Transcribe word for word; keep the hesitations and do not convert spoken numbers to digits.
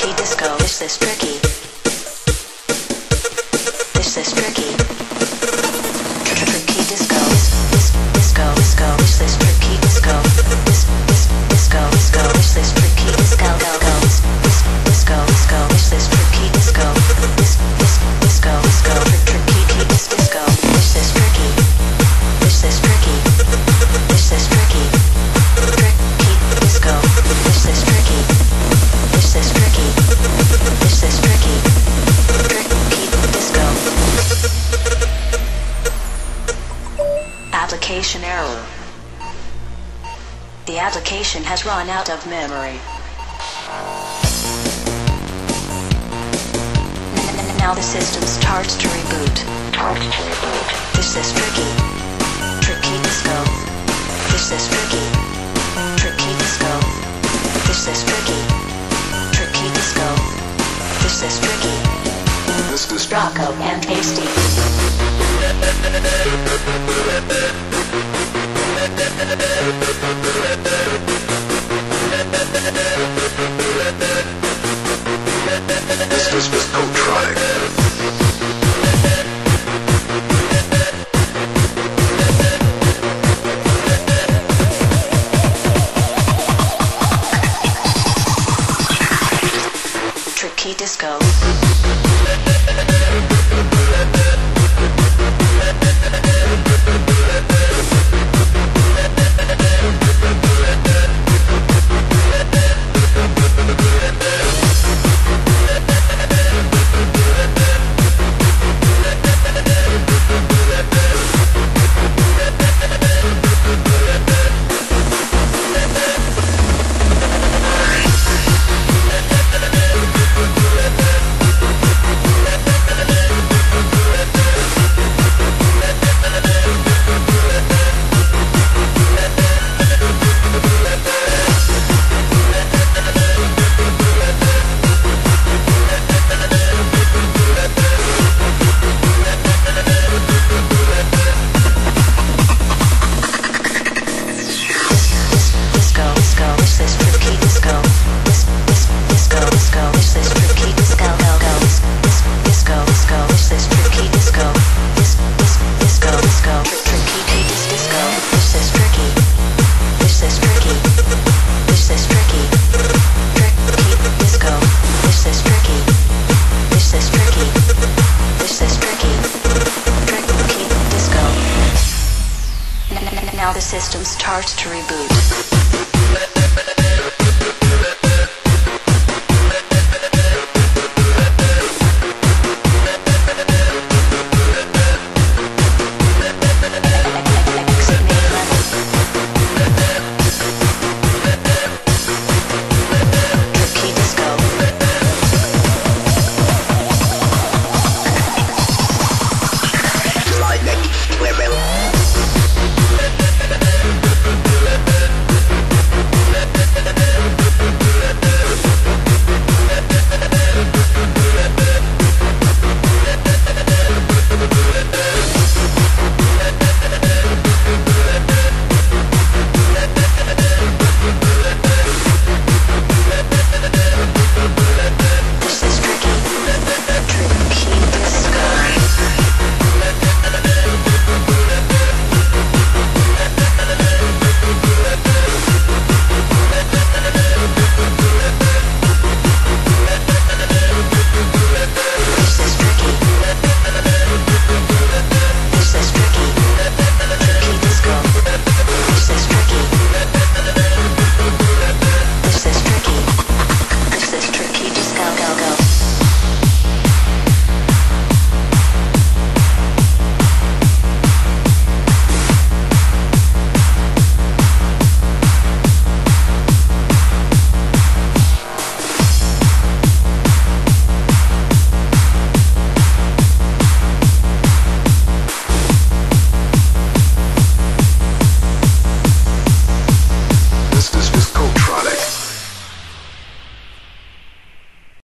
Tricky disco. This is tricky. This is tricky. Tricky disco. This disco disco. This is tricky disco. This this disco disco. This is tricky disco. Go go. This this disco disco. This is tricky disco. This this disco disco. Tricky disco. This is tricky. This is tricky. This is tricky. Tricky disco. This is tricky. This is tricky. This is tricky. Tricky disco. Application error. The application has run out of memory. Now the system starts to reboot. This is tricky. Tricky disco. This is tricky. Tricky disco. This is tricky. Tricky disco. This is tricky. This is Rocco and Tasty. This is Discotronic. Tricky disco. Now the system starts to reboot.